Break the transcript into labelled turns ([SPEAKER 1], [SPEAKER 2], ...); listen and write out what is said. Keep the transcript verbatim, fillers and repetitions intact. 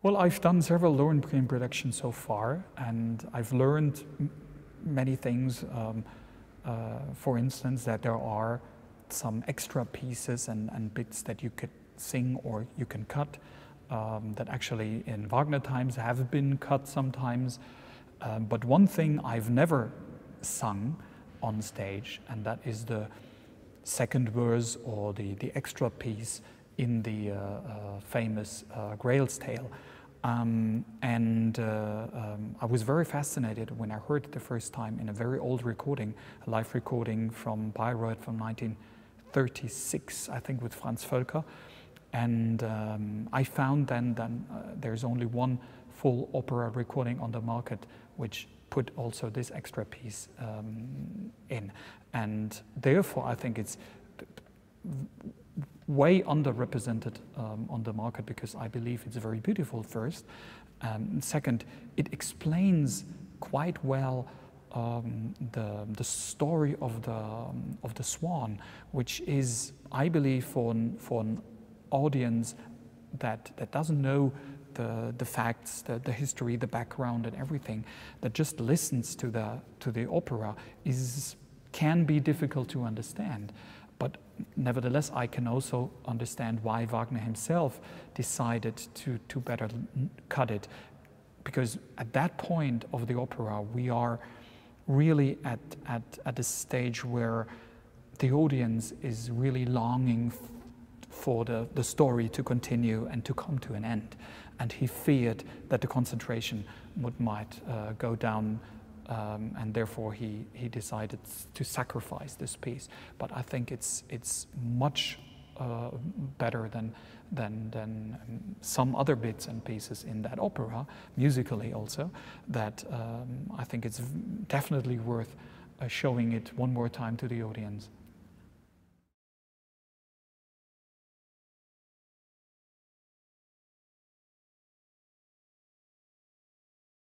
[SPEAKER 1] Well, I've done several Lohengrin productions so far, and I've learned m many things. Um, uh, for instance, that there are some extra pieces and, and bits that you could sing or you can cut, um, that actually in Wagner times have been cut sometimes. Um, but one thing I've never sung on stage, and that is the second verse or the, the extra piece in the uh, uh, famous uh, Grail's Tale. Um, and uh, um, I was very fascinated when I heard it the first time in a very old recording, a live recording from Bayreuth from nineteen thirty-six, I think, with Franz Völker. And um, I found then that uh, there's only one full opera recording on the market which put also this extra piece um, in. And therefore I think it's way underrepresented um, on the market, because I believe it's very beautiful first. Um, second, it explains quite well um, the, the story of the, um, of the Swan, which is, I believe, for an, for an audience that, that doesn't know the, the facts, the, the history, the background and everything, that just listens to the, to the opera, is, can be difficult to understand. But nevertheless, I can also understand why Wagner himself decided to, to better cut it. Because at that point of the opera, we are really at, at, at a stage where the audience is really longing for the, the story to continue and to come to an end. And he feared that the concentration would, might uh, go down, Um, and therefore he, he decided to sacrifice this piece. But I think it's, it's much uh, better than, than, than um, some other bits and pieces in that opera, musically also, that um, I think it's definitely worth uh, showing it one more time to the audience.